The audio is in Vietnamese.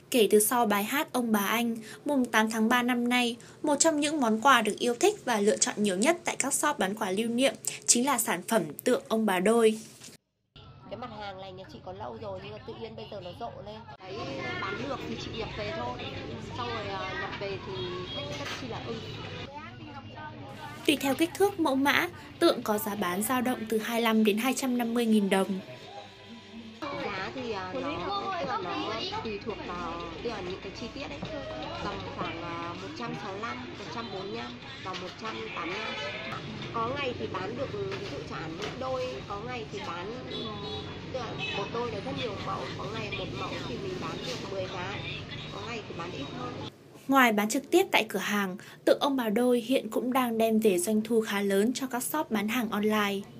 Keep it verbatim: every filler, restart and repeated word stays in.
Kể từ sau bài hát Ông Bà Anh, mùng tám tháng ba năm nay, một trong những món quà được yêu thích và lựa chọn nhiều nhất tại các shop bán quà lưu niệm chính là sản phẩm tượng ông bà đôi. Cái mặt hàng này nhà chị có lâu rồi nhưng mà tự nhiên bây giờ nó rộ lên. Đấy, bán được thì chị nhập về thôi. Xong rồi nhập về thì khách rất chi là ưng. Tùy theo kích thước mẫu mã, tượng có giá bán dao động từ hai mươi lăm đến hai trăm năm mươi nghìn đồng. Giá thì nó, tức là nó tùy thuộc vào tức là những cái chi tiết ấy, tầm khoảng một trăm sáu mươi lăm, một trăm bốn mươi lăm và một trăm tám mươi lăm. Có ngày thì bán được ví dụ chẳng một đôi, có ngày thì bán tức là một đôi là rất nhiều mẫu, có ngày một mẫu thì mình bán được mười cái, có ngày thì bán ít hơn. Ngoài bán trực tiếp tại cửa hàng, tượng ông bà đôi hiện cũng đang đem về doanh thu khá lớn cho các shop bán hàng online.